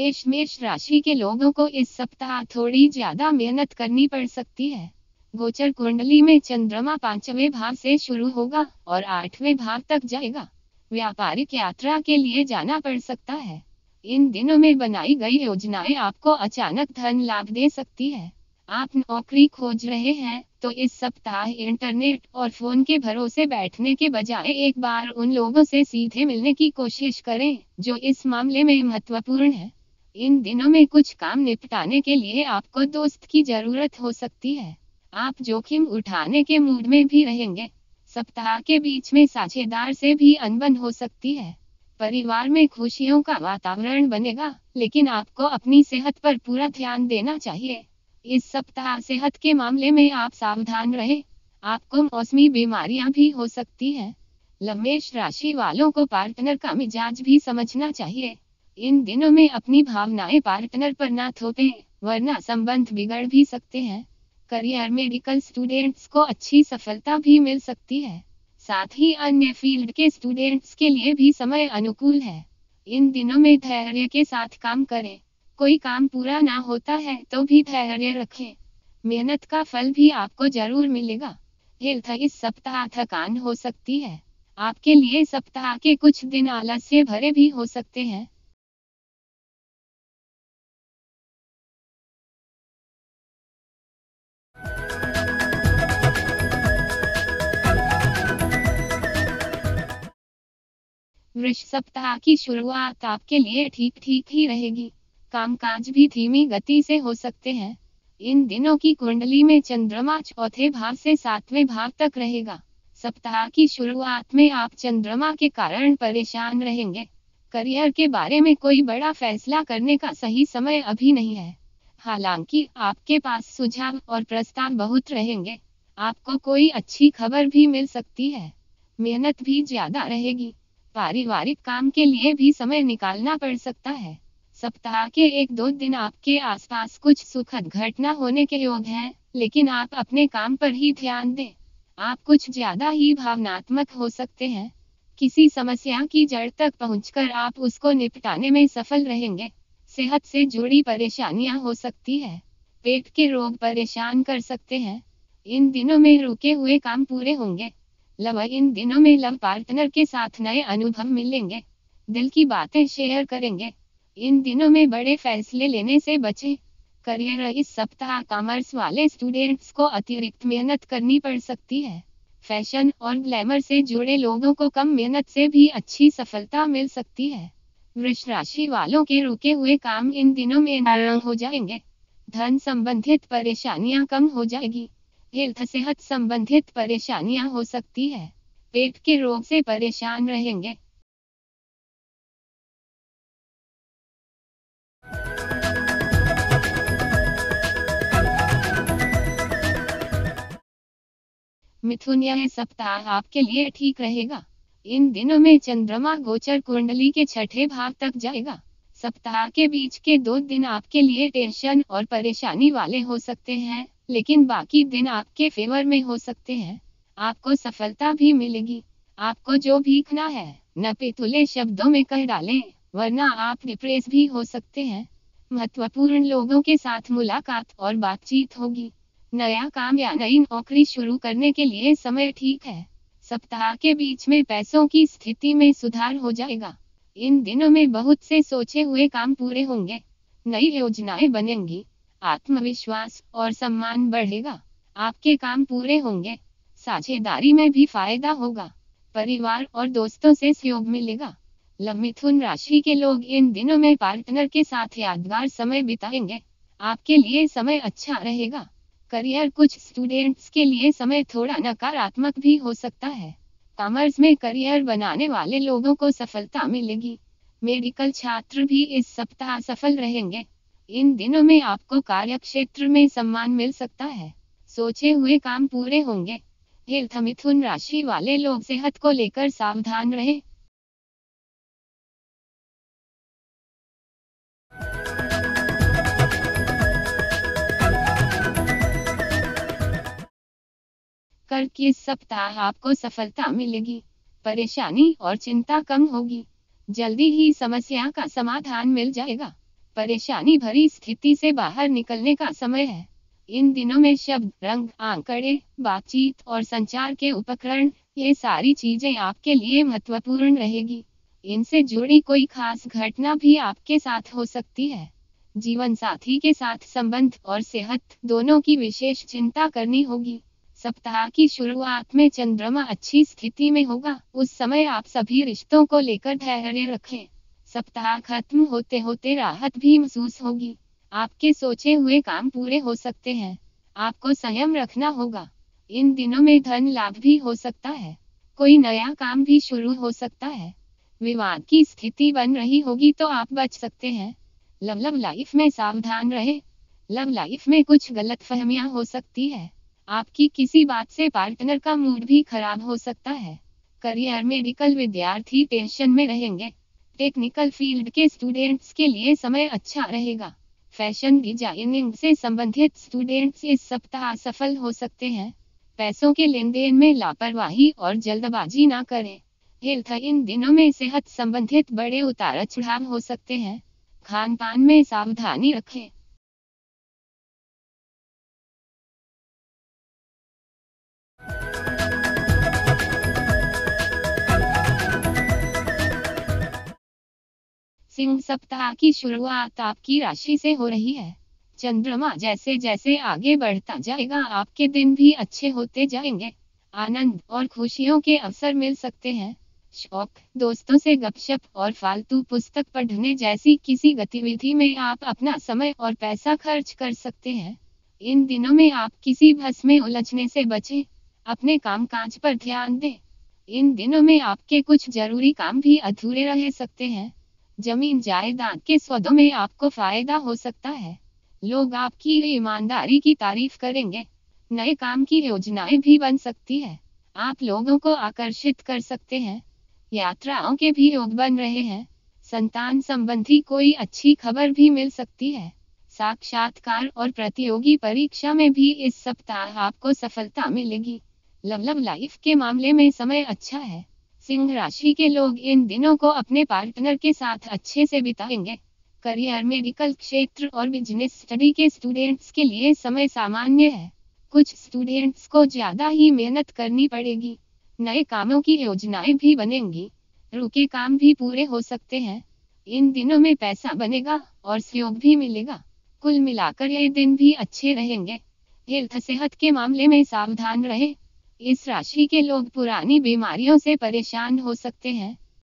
मेष राशि के लोगों को इस सप्ताह थोड़ी ज्यादा मेहनत करनी पड़ सकती है। गोचर कुंडली में चंद्रमा 5वें भाव से शुरू होगा और 8वें भाव तक जाएगा। व्यापारिक यात्रा के लिए जाना पड़ सकता है। इन दिनों में बनाई गई योजनाएं आपको अचानक धन लाभ दे सकती है। आप नौकरी खोज रहे हैं तो इस सप्ताह इंटरनेट और फोन के भरोसे बैठने के बजाय एक बार उन लोगों से सीधे मिलने की कोशिश करें जो इस मामले में महत्वपूर्ण है। इन दिनों में कुछ काम निपटाने के लिए आपको दोस्त की जरूरत हो सकती है। आप जोखिम उठाने के मूड में भी रहेंगे। सप्ताह के बीच में साझेदार से भी अनबन हो सकती है। परिवार में खुशियों का वातावरण बनेगा, लेकिन आपको अपनी सेहत पर पूरा ध्यान देना चाहिए। इस सप्ताह सेहत के मामले में आप सावधान रहें। आपको मौसमी बीमारियां भी हो सकती हैं। मेष राशि वालों को पार्टनर का मिजाज भी समझना चाहिए। इन दिनों में अपनी भावनाएं पार्टनर पर ना थोपें, वरना संबंध बिगड़ भी सकते हैं। करियर मेडिकल स्टूडेंट्स को अच्छी सफलता भी मिल सकती है। साथ ही अन्य फील्ड के स्टूडेंट्स के लिए भी समय अनुकूल है। इन दिनों में धैर्य के साथ काम करें। कोई काम पूरा ना होता है तो भी धैर्य रखें। मेहनत का फल भी आपको जरूर मिलेगा। हेल्थ इस सप्ताह थकान हो सकती है। आपके लिए सप्ताह के कुछ दिन आलस्य भरे भी हो सकते हैं। वृष सप्ताह की शुरुआत आपके लिए ठीक ठीक ही रहेगी। कामकाज भी धीमी गति से हो सकते हैं। इन दिनों की कुंडली में चंद्रमा चौथे भाव से 7वें भाव तक रहेगा। सप्ताह की शुरुआत में आप चंद्रमा के कारण परेशान रहेंगे। करियर के बारे में कोई बड़ा फैसला करने का सही समय अभी नहीं है। हालांकि आपके पास सुझाव और प्रस्ताव बहुत रहेंगे। आपको कोई अच्छी खबर भी मिल सकती है। मेहनत भी ज्यादा रहेगी। पारिवारिक काम के लिए भी समय निकालना पड़ सकता है। सप्ताह के 1-2 दिन आपके आसपास कुछ सुखद घटना होने के योग हैं, लेकिन आप अपने काम पर ही ध्यान दें। आप कुछ ज्यादा ही भावनात्मक हो सकते हैं। किसी समस्या की जड़ तक पहुंचकर आप उसको निपटाने में सफल रहेंगे। सेहत से जुड़ी परेशानियां हो सकती है। पेट के रोग परेशान कर सकते हैं। इन दिनों में रुके हुए काम पूरे होंगे। इन दिनों में लव पार्टनर के साथ नए अनुभव मिलेंगे। दिल की बातें शेयर करेंगे। इन दिनों में बड़े फैसले लेने से बचें। करियर इस सप्ताह कॉमर्स वाले स्टूडेंट्स को अतिरिक्त मेहनत करनी पड़ सकती है। फैशन और ग्लैमर से जुड़े लोगों को कम मेहनत से भी अच्छी सफलता मिल सकती है। वृष राशि वालों के रुके हुए काम इन दिनों में नरम हो जाएंगे। धन संबंधित परेशानियां कम हो जाएगी। हेल्थ सेहत संबंधित परेशानियां हो सकती है। पेट के रोग से परेशान रहेंगे। मिथुन यह सप्ताह आपके लिए ठीक रहेगा। इन दिनों में चंद्रमा गोचर कुंडली के 6ठे भाव तक जाएगा। सप्ताह के बीच के 2 दिन आपके लिए टेंशन और परेशानी वाले हो सकते हैं, लेकिन बाकी दिन आपके फेवर में हो सकते हैं। आपको सफलता भी मिलेगी। आपको जो भीखना है न पेतुले शब्दों में कह डालें, वरना आप डिप्रेस भी हो सकते हैं। महत्वपूर्ण लोगों के साथ मुलाकात और बातचीत होगी। नया काम या नई नौकरी शुरू करने के लिए समय ठीक है। सप्ताह के बीच में पैसों की स्थिति में सुधार हो जाएगा। इन दिनों में बहुत से सोचे हुए काम पूरे होंगे। नई योजनाएं बनेंगी। आत्मविश्वास और सम्मान बढ़ेगा। आपके काम पूरे होंगे। साझेदारी में भी फायदा होगा। परिवार और दोस्तों से सहयोग मिलेगा। मिथुन राशि के लोग इन दिनों में पार्टनर के साथ यादगार समय बिताएंगे। आपके लिए समय अच्छा रहेगा। करियर कुछ स्टूडेंट्स के लिए समय थोड़ा नकारात्मक भी हो सकता है। कॉमर्स में करियर बनाने वाले लोगों को सफलता मिलेगी। मेडिकल छात्र भी इस सप्ताह सफल रहेंगे। इन दिनों में आपको कार्यक्षेत्र में सम्मान मिल सकता है। सोचे हुए काम पूरे होंगे। हेल्थ मिथुन राशि वाले लोग सेहत को लेकर सावधान रहें। कर्क इस सप्ताह आपको सफलता मिलेगी। परेशानी और चिंता कम होगी। जल्दी ही समस्या का समाधान मिल जाएगा। परेशानी भरी स्थिति से बाहर निकलने का समय है। इन दिनों में शब्द, रंग, आंकड़े, बातचीत और संचार के उपकरण, ये सारी चीजें आपके लिए महत्वपूर्ण रहेगी। इनसे जुड़ी कोई खास घटना भी आपके साथ हो सकती है। जीवन साथी के साथ संबंध और सेहत दोनों की विशेष चिंता करनी होगी। सप्ताह की शुरुआत में चंद्रमा अच्छी स्थिति में होगा, उस समय आप सभी रिश्तों को लेकर धैर्य रखें। सप्ताह खत्म होते होते राहत भी महसूस होगी। आपके सोचे हुए काम पूरे हो सकते हैं। आपको संयम रखना होगा। इन दिनों में धन लाभ भी हो सकता है। कोई नया काम भी शुरू हो सकता है। विवाद की स्थिति बन रही होगी तो आप बच सकते हैं। लव लाइफ में सावधान रहें। लव लाइफ में कुछ गलतफहमियां हो सकती है। आपकी किसी बात से पार्टनर का मूड भी खराब हो सकता है। करियर मेडिकल विद्यार्थी टेंशन में रहेंगे। टेक्निकल फील्ड के स्टूडेंट्स के लिए समय अच्छा रहेगा। फैशन डिजाइनिंग से संबंधित स्टूडेंट्स इस सप्ताह सफल हो सकते हैं। पैसों के लेन देन में लापरवाही और जल्दबाजी ना करें। हेल्थ, इन दिनों में सेहत संबंधित बड़े उतार चढ़ाव हो सकते हैं। खान पान में सावधानी रखें। सिंह, सप्ताह की शुरुआत आपकी राशि से हो रही है। चंद्रमा जैसे जैसे आगे बढ़ता जाएगा आपके दिन भी अच्छे होते जाएंगे। आनंद और खुशियों के अवसर मिल सकते हैं। शौक, दोस्तों से गपशप और फालतू पुस्तक पढ़ने जैसी किसी गतिविधि में आप अपना समय और पैसा खर्च कर सकते हैं। इन दिनों में आप किसी भस में उलझने से बचें। अपने कामकाज पर ध्यान दें। इन दिनों में आपके कुछ जरूरी काम भी अधूरे रह सकते हैं। जमीन जायदाद के सौदों में आपको फायदा हो सकता है। लोग आपकी ईमानदारी की तारीफ करेंगे। नए काम की योजनाएं भी बन सकती है। आप लोगों को आकर्षित कर सकते हैं। यात्राओं के भी योग बन रहे हैं। संतान संबंधी कोई अच्छी खबर भी मिल सकती है। साक्षात्कार और प्रतियोगी परीक्षा में भी इस सप्ताह आपको सफलता मिलेगी। लव लाइफ के मामले में समय अच्छा है। सिंह राशि के लोग इन दिनों को अपने पार्टनर के साथ अच्छे से बिताएंगे। करियर, मेडिकल क्षेत्र और बिजनेस स्टडी के स्टूडेंट्स के लिए समय सामान्य है। कुछ स्टूडेंट्स को ज्यादा ही मेहनत करनी पड़ेगी। नए कामों की योजनाएं भी बनेंगी। रुके काम भी पूरे हो सकते हैं। इन दिनों में पैसा बनेगा और सहयोग भी मिलेगा। कुल मिलाकर ये दिन भी अच्छे रहेंगे। हेल्थ, सेहत के मामले में सावधान रहें। इस राशि के लोग पुरानी बीमारियों से परेशान हो सकते हैं।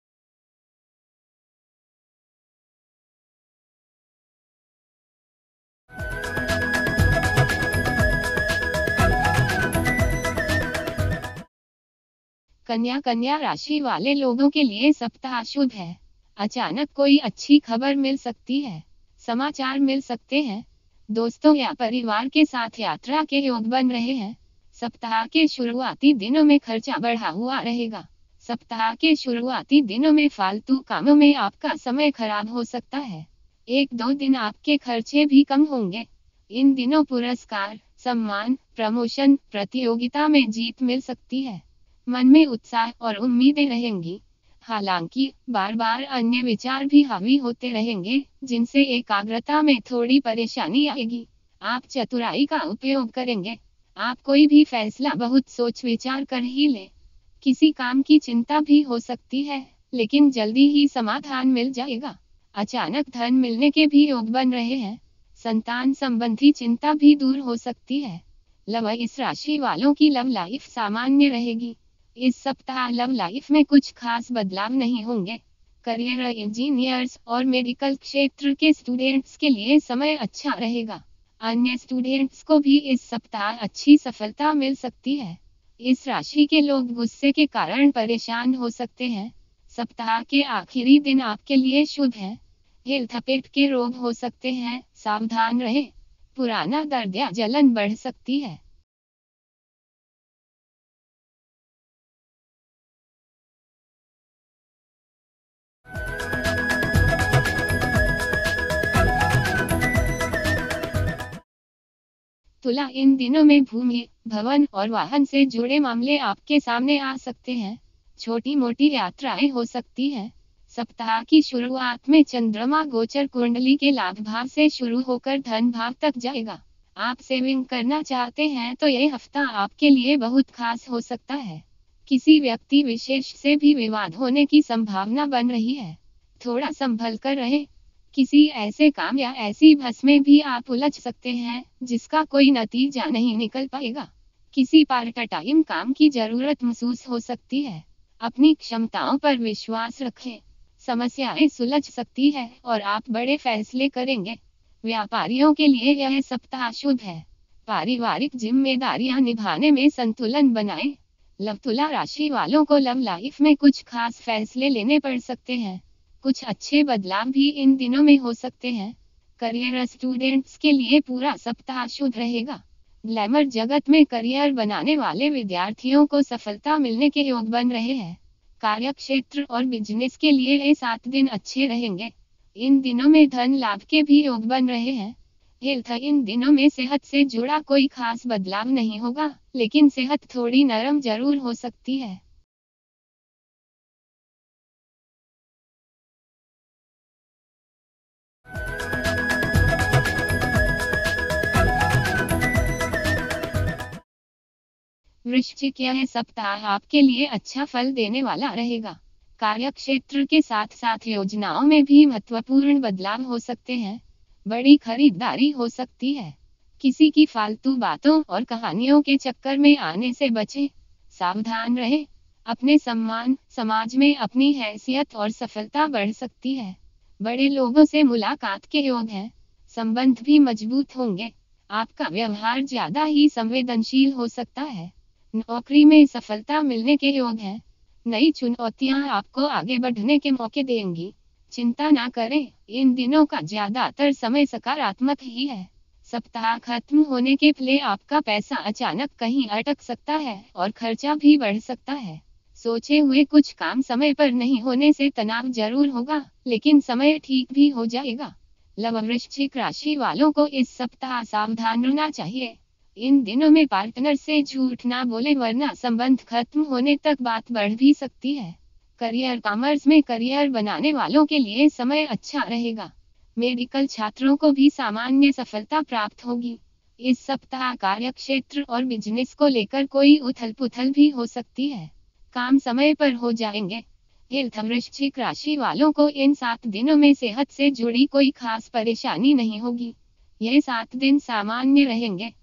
कन्या राशि वाले लोगों के लिए सप्ताह शुभ है। अचानक कोई अच्छी खबर मिल सकती है। समाचार मिल सकते हैं। दोस्तों या परिवार के साथ यात्रा के योग बन रहे हैं। सप्ताह के शुरुआती दिनों में खर्चा बढ़ा हुआ रहेगा। सप्ताह के शुरुआती दिनों में फालतू कामों में आपका समय खराब हो सकता है। एक दो दिन आपके खर्चे भी कम होंगे। इन दिनों पुरस्कार, सम्मान, प्रमोशन, प्रतियोगिता में जीत मिल सकती है। मन में उत्साह और उम्मीदें रहेंगी। हालांकि बार बार अन्य विचार भी हावी होते रहेंगे, जिनसे एकाग्रता में थोड़ी परेशानी आएगी। आप चतुराई का उपयोग करेंगे। आप कोई भी फैसला बहुत सोच विचार कर ही लें। किसी काम की चिंता भी हो सकती है, लेकिन जल्दी ही समाधान मिल जाएगा। अचानक धन मिलने के भी योग बन रहे हैं। संतान संबंधी चिंता भी दूर हो सकती है। लव, इस राशि वालों की लव लाइफ सामान्य रहेगी। इस सप्ताह लव लाइफ में कुछ खास बदलाव नहीं होंगे। करियर, इंजीनियर्स और मेडिकल क्षेत्र के स्टूडेंट्स के लिए समय अच्छा रहेगा। अन्य स्टूडेंट्स को भी इस सप्ताह अच्छी सफलता मिल सकती है। इस राशि के लोग गुस्से के कारण परेशान हो सकते हैं। सप्ताह के आखिरी दिन आपके लिए शुभ है। हेल्थ, पेट के रोग हो सकते हैं, सावधान रहें। पुराना दर्द या जलन बढ़ सकती है। तुला, इन दिनों में भूमि, भवन और वाहन से जुड़े मामले आपके सामने आ सकते हैं। छोटी मोटी यात्राएं हो सकती हैं। सप्ताह की शुरुआत में चंद्रमा गोचर कुंडली के लाभ भाव से शुरू होकर धन भाव तक जाएगा। आप सेविंग करना चाहते हैं तो यह हफ्ता आपके लिए बहुत खास हो सकता है। किसी व्यक्ति विशेष से भी विवाद होने की संभावना बन रही है, थोड़ा संभल कर रहे। किसी ऐसे काम या ऐसी भस में भी आप उलझ सकते हैं जिसका कोई नतीजा नहीं निकल पाएगा। किसी पार्ट टाइम काम की जरूरत महसूस हो सकती है। अपनी क्षमताओं पर विश्वास रखें, समस्याएं सुलझ सकती है और आप बड़े फैसले करेंगे। व्यापारियों के लिए यह सप्ताह शुभ है। पारिवारिक जिम्मेदारियां निभाने में संतुलन बनाएं। लव तुला राशि वालों को लव लाइफ में कुछ खास फैसले लेने पड़ सकते हैं। कुछ अच्छे बदलाव भी इन दिनों में हो सकते हैं। करियर स्टूडेंट्स के लिए पूरा सप्ताह शुभ रहेगा। ग्लैमर जगत में करियर बनाने वाले विद्यार्थियों को सफलता मिलने के योग बन रहे हैं। कार्य क्षेत्र और बिजनेस के लिए ये 7 दिन अच्छे रहेंगे। इन दिनों में धन लाभ के भी योग बन रहे हैं। हेल्थ, इन दिनों में सेहत से जुड़ा कोई खास बदलाव नहीं होगा, लेकिन सेहत थोड़ी नरम जरूर हो सकती है। वृश्चिक, यह सप्ताह आपके लिए अच्छा फल देने वाला रहेगा। कार्य क्षेत्र के साथ साथ योजनाओं में भी महत्वपूर्ण बदलाव हो सकते हैं। बड़ी खरीदारी हो सकती है। किसी की फालतू बातों और कहानियों के चक्कर में आने से बचें। सावधान रहें। अपने सम्मान, समाज में अपनी हैसियत और सफलता बढ़ सकती है। बड़े लोगों से मुलाकात के योग हैं। संबंध भी मजबूत होंगे। आपका व्यवहार ज्यादा ही संवेदनशील हो सकता है। नौकरी में सफलता मिलने के योग हैं। नई चुनौतियां आपको आगे बढ़ने के मौके देंगी। चिंता ना करें, इन दिनों का ज्यादातर समय सकारात्मक ही है। सप्ताह खत्म होने के पहले आपका पैसा अचानक कहीं अटक सकता है और खर्चा भी बढ़ सकता है। सोचे हुए कुछ काम समय पर नहीं होने से तनाव जरूर होगा, लेकिन समय ठीक भी हो जाएगा। लव, वृश्चिक राशि वालों को इस सप्ताह सावधान रहना चाहिए। इन दिनों में पार्टनर से झूठ ना बोले, वरना संबंध खत्म होने तक बात बढ़ भी सकती है। करियर, कॉमर्स में करियर बनाने वालों के लिए समय अच्छा रहेगा। मेडिकल छात्रों को भी सामान्य सफलता प्राप्त होगी। इस सप्ताह कार्य क्षेत्र और बिजनेस को लेकर कोई उथल पुथल भी हो सकती है। काम समय पर हो जाएंगे। हेल्थ, वृश्चिक राशि वालों को इन 7 दिनों में सेहत से जुड़ी कोई खास परेशानी नहीं होगी। ये 7 दिन सामान्य रहेंगे।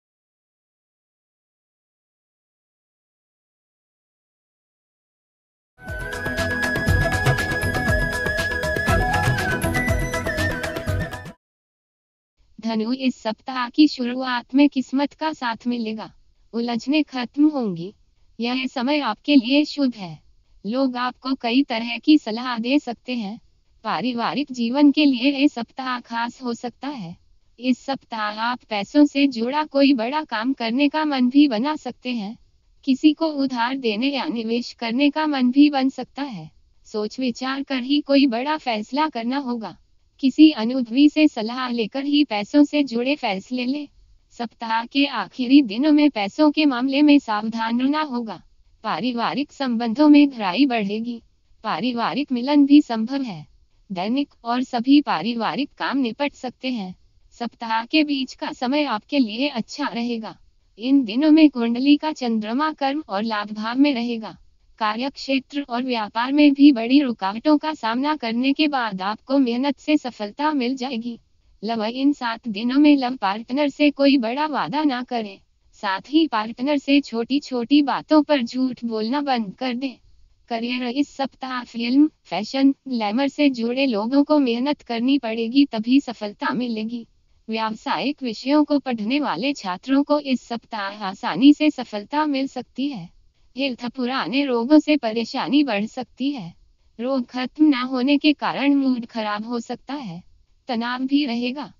धनु, इस सप्ताह की शुरुआत में किस्मत का साथ मिलेगा। उलझने खत्म होंगी। यह समय आपके लिए शुभ है। लोग आपको कई तरह की सलाह दे सकते हैं। पारिवारिक जीवन के लिए ये सप्ताह खास हो सकता है। इस सप्ताह आप पैसों से जुड़ा कोई बड़ा काम करने का मन भी बना सकते हैं। किसी को उधार देने या निवेश करने का मन भी बन सकता है। सोच विचार कर ही कोई बड़ा फैसला करना होगा। किसी अनुभवी से सलाह लेकर ही पैसों से जुड़े फैसले लें। सप्ताह के आखिरी दिनों में पैसों के मामले में सावधान रहना होगा। पारिवारिक संबंधों में गहराई बढ़ेगी। पारिवारिक मिलन भी संभव है। दैनिक और सभी पारिवारिक काम निपट सकते हैं। सप्ताह के बीच का समय आपके लिए अच्छा रहेगा। इन दिनों में कुंडली का चंद्रमा कर्म और लाभ भाव में रहेगा। कार्य क्षेत्र और व्यापार में भी बड़ी रुकावटों का सामना करने के बाद आपको मेहनत से सफलता मिल जाएगी। लव, इन 7 दिनों में लव पार्टनर से कोई बड़ा वादा ना करें। साथ ही पार्टनर से छोटी छोटी बातों पर झूठ बोलना बंद कर दें। करियर, इस सप्ताह फिल्म, फैशन, ग्लैमर से जुड़े लोगों को मेहनत करनी पड़ेगी, तभी सफलता मिलेगी। व्यावसायिक विषयों को पढ़ने वाले छात्रों को इस सप्ताह आसानी से सफलता मिल सकती है। हेल्थ, पुराने रोगों से परेशानी बढ़ सकती है। रोग खत्म न होने के कारण मूड खराब हो सकता है। तनाव भी रहेगा।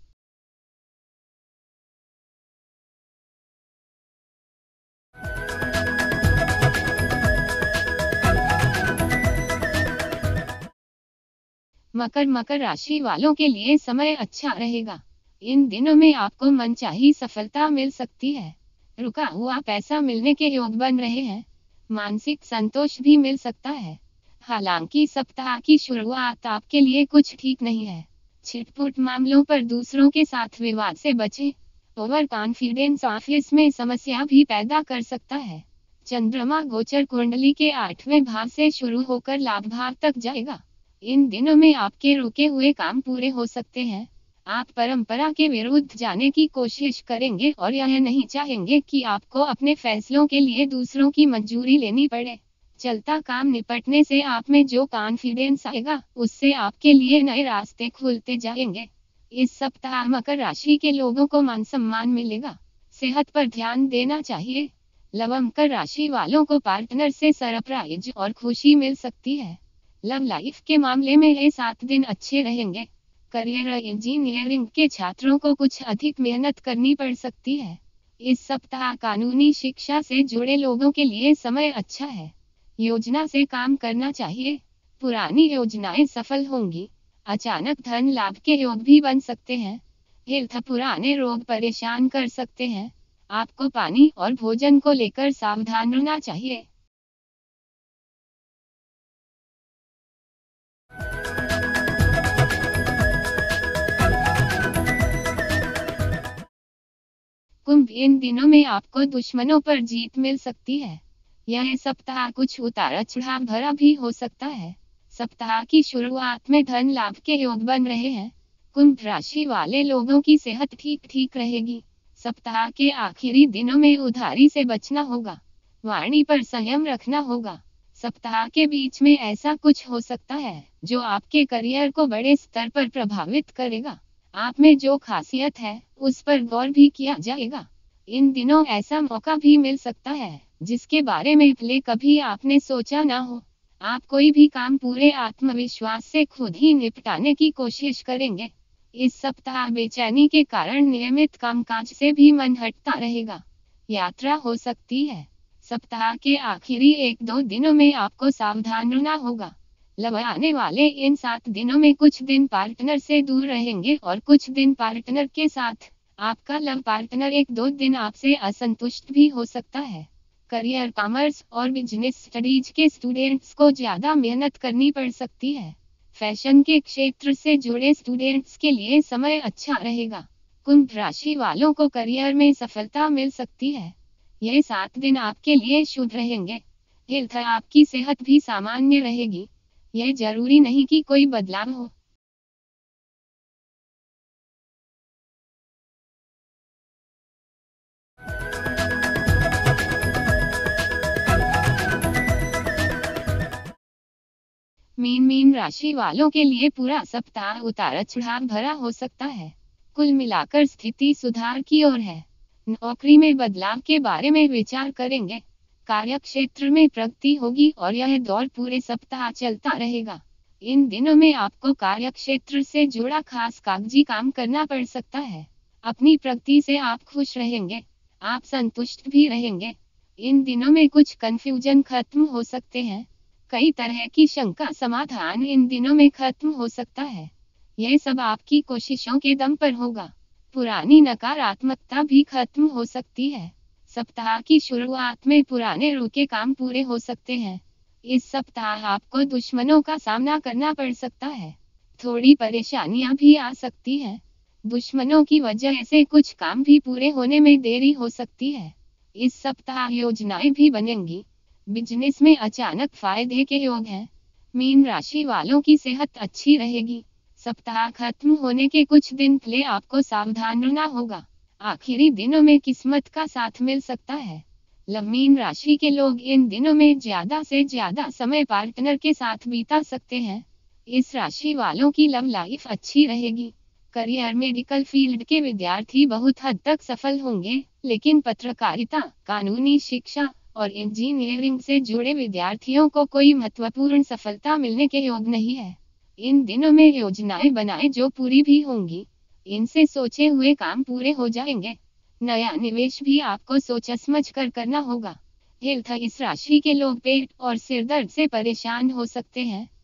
मकर, मकर राशि वालों के लिए समय अच्छा रहेगा। इन दिनों में आपको मनचाही सफलता मिल सकती है। रुका हुआ पैसा मिलने के योग बन रहे हैं। मानसिक संतोष भी मिल सकता है। हालांकि सप्ताह की शुरुआत आपके लिए कुछ ठीक नहीं है। छिटपुट मामलों पर दूसरों के साथ विवाद से बचें। ओवर कॉन्फिडेंस ऑफिस में समस्या भी पैदा कर सकता है। चंद्रमा गोचर कुंडली के 8वें भाव से शुरू होकर लाभ भाव तक जाएगा। इन दिनों में आपके रुके हुए काम पूरे हो सकते हैं। आप परंपरा के विरुद्ध जाने की कोशिश करेंगे और यह नहीं चाहेंगे कि आपको अपने फैसलों के लिए दूसरों की मंजूरी लेनी पड़े। चलता काम निपटने से आप में जो कॉन्फिडेंस आएगा, उससे आपके लिए नए रास्ते खुलते जाएंगे। इस सप्ताह मकर राशि के लोगों को मान सम्मान मिलेगा। सेहत पर ध्यान देना चाहिए। मकर राशि वालों को पार्टनर से सरप्राइज और खुशी मिल सकती है। लव लाइफ के मामले में ये 7 दिन अच्छे रहेंगे। करियर इंजीनियरिंग के छात्रों को कुछ अधिक मेहनत करनी पड़ सकती है। इस सप्ताह कानूनी शिक्षा से जुड़े लोगों के लिए समय अच्छा है। योजना से काम करना चाहिए। पुरानी योजनाएं सफल होंगी। अचानक धन लाभ के योग भी बन सकते हैं। हेल्थ पुराने रोग परेशान कर सकते हैं। आपको पानी और भोजन को लेकर सावधान रहना चाहिए। कुंभ, इन दिनों में आपको दुश्मनों पर जीत मिल सकती है। यह सप्ताह कुछ उतार चढ़ाव भरा भी हो सकता है। सप्ताह की शुरुआत में धन लाभ के योग बन रहे हैं। कुंभ राशि वाले लोगों की सेहत ठीक रहेगी। सप्ताह के आखिरी दिनों में उधारी से बचना होगा। वाणी पर संयम रखना होगा। सप्ताह के बीच में ऐसा कुछ हो सकता है जो आपके करियर को बड़े स्तर पर प्रभावित करेगा। आप में जो खासियत है, उस पर गौर भी किया जाएगा। इन दिनों ऐसा मौका भी मिल सकता है जिसके बारे में पहले कभी आपने सोचा ना हो। आप कोई भी काम पूरे आत्मविश्वास से खुद ही निपटाने की कोशिश करेंगे। इस सप्ताह बेचैनी के कारण नियमित कामकाज से भी मन हटता रहेगा। यात्रा हो सकती है। सप्ताह के आखिरी 1-2 दिनों में आपको सावधान रहना होगा। आने वाले इन 7 दिनों में कुछ दिन पार्टनर से दूर रहेंगे और कुछ दिन पार्टनर के साथ। आपका लव पार्टनर 1-2 दिन आपसे असंतुष्ट भी हो सकता है। करियर, कॉमर्स और बिजनेस स्टडीज के स्टूडेंट्स को ज्यादा मेहनत करनी पड़ सकती है। फैशन के क्षेत्र से जुड़े स्टूडेंट्स के लिए समय अच्छा रहेगा। कुंभ राशि वालों को करियर में सफलता मिल सकती है। ये 7 दिन आपके लिए शुभ रहेंगे। हेल्थ, आपकी सेहत भी सामान्य रहेगी। यह जरूरी नहीं कि कोई बदलाव हो। मीन राशि वालों के लिए पूरा सप्ताह उतार चढ़ाव भरा हो सकता है। कुल मिलाकर स्थिति सुधार की ओर है। नौकरी में बदलाव के बारे में विचार करेंगे। कार्य क्षेत्र में प्रगति होगी और यह दौर पूरे सप्ताह चलता रहेगा। इन दिनों में आपको कार्य क्षेत्र से जुड़ा खास कागजी काम करना पड़ सकता है। अपनी प्रगति से आप खुश रहेंगे। आप संतुष्ट भी रहेंगे। इन दिनों में कुछ कंफ्यूजन खत्म हो सकते हैं। कई तरह की शंका समाधान इन दिनों में खत्म हो सकता है। यह सब आपकी कोशिशों के दम पर होगा। पुरानी नकारात्मकता भी खत्म हो सकती है। सप्ताह की शुरुआत में पुराने रुके काम पूरे हो सकते हैं। इस सप्ताह आपको दुश्मनों का सामना करना पड़ सकता है। थोड़ी परेशानियां भी आ सकती हैं। दुश्मनों की वजह से कुछ काम भी पूरे होने में देरी हो सकती है। इस सप्ताह योजनाएं भी बनेंगी। बिजनेस में अचानक फायदे के योग हैं। मीन राशि वालों की सेहत अच्छी रहेगी। सप्ताह खत्म होने के कुछ दिन पहले आपको सावधान रहना होगा। आखिरी दिनों में किस्मत का साथ मिल सकता है। मीन राशि के लोग इन दिनों में ज्यादा से ज्यादा समय पार्टनर के साथ बिता सकते हैं। इस राशि वालों की लव लाइफ अच्छी रहेगी। करियर, मेडिकल फील्ड के विद्यार्थी बहुत हद तक सफल होंगे, लेकिन पत्रकारिता, कानूनी शिक्षा और इंजीनियरिंग से जुड़े विद्यार्थियों को कोई महत्वपूर्ण सफलता मिलने के योग नहीं है। इन दिनों में योजनाएं बनाएं जो पूरी भी होंगी। इनसे सोचे हुए काम पूरे हो जाएंगे। नया निवेश भी आपको सोच समझ कर करना होगा। हेल्थ, इस राशि के लोग पेट और सिर दर्द से परेशान हो सकते हैं।